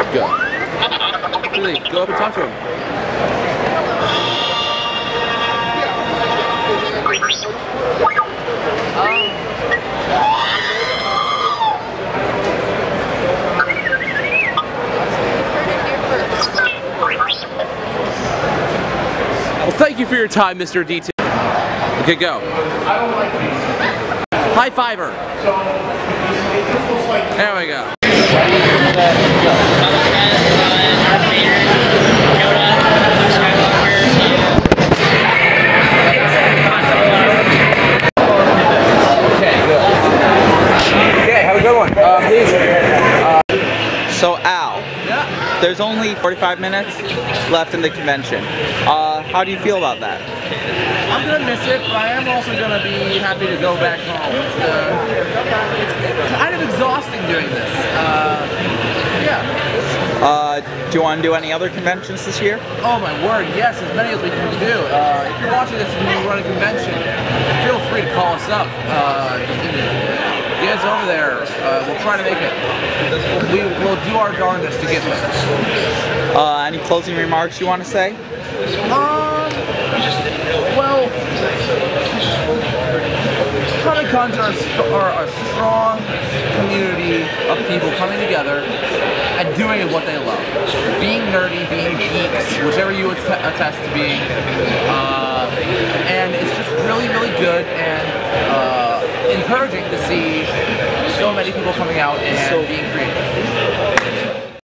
Go. Really, go up and talk to him. Well, thank you for your time, Mr. Detail. Okay, go. High fiver. There we go. Okay, have a good one. So Al, Yeah. there's only 45 minutes left in the convention. How do you feel about that? I'm gonna miss it, but I am also gonna be happy to go back home. It's kind of exhausting doing this. Yeah. Do you want to do any other conventions this year? Oh my word, yes, as many as we can do. If you're watching this and you run a convention, feel free to call us up. Get us over there. We'll try to make it. We'll do our darndest to get there. Any closing remarks you want to say? Well, Comic Cons are a strong community of people coming together and doing what they love. Being nerdy, being geeks, whichever you attest to being. And it's just really, really good and encouraging to see so many people coming out and being creative.